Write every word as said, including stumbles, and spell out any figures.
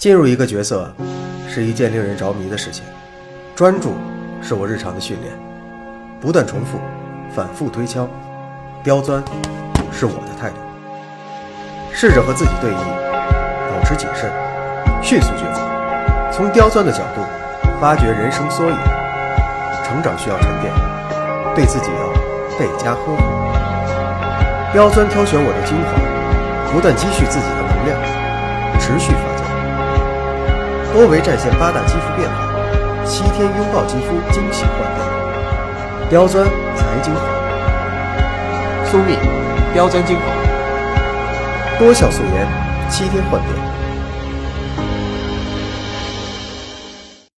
进入一个角色是一件令人着迷的事情，专注是我日常的训练，不断重复，反复推敲，刁钻是我的态度。试着和自己对弈，保持谨慎，迅速抉择，从刁钻的角度发掘人生缩影。成长需要沉淀，对自己要倍加呵护。刁钻挑选我的精华，不断积蓄自己的能量，持续发酵。多维战线八大肌肤变化，七天拥抱肌肤惊喜焕变。刁钻才精华，苏蜜刁钻精华，多效素颜，七天焕变。